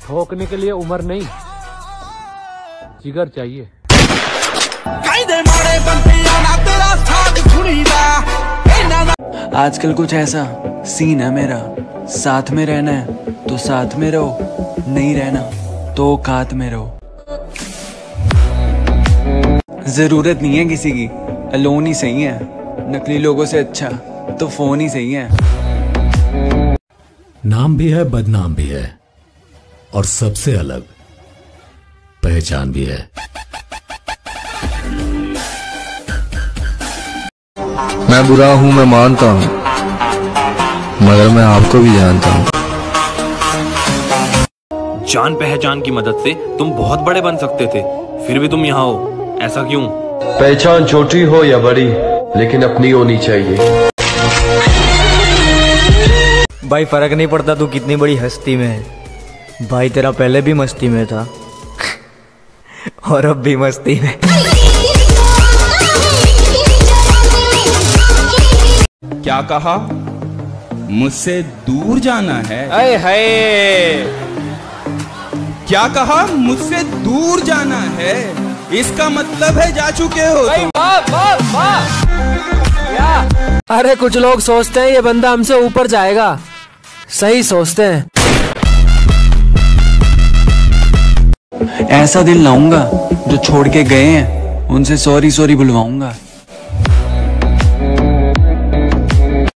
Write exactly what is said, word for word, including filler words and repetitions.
ठोकने के लिए उम्र नहीं, जिगर चाहिए। आजकल कुछ ऐसा सीन है मेरा, साथ में रहना है तो साथ में रहो, नहीं रहना तो औकात में रहो। जरूरत नहीं है किसी की, अलोन ही सही है। नकली लोगों से अच्छा तो फोन ही सही है। नाम भी है, बदनाम भी है, और सबसे अलग पहचान भी है। मैं बुरा हूं, मैं मानता हूं, मगर मैं आपको भी जानता हूं। जान पहचान की मदद से तुम बहुत बड़े बन सकते थे, फिर भी तुम यहाँ हो, ऐसा क्यों? पहचान छोटी हो या बड़ी, लेकिन अपनी होनी चाहिए। भाई फर्क नहीं पड़ता तू कितनी बड़ी हस्ती में है, भाई तेरा पहले भी मस्ती में था और अब भी मस्ती में। क्या कहा? मुझसे दूर जाना है? अरे हाय, क्या कहा? मुझसे दूर जाना है, इसका मतलब है जा चुके हो तुम। वाह वाह वाह। अरे कुछ लोग सोचते हैं ये बंदा हमसे ऊपर जाएगा, सही सोचते हैं। ऐसा दिल लाऊंगा जो छोड़ के गए हैं, उनसे सॉरी सॉरी बुलवाऊंगा।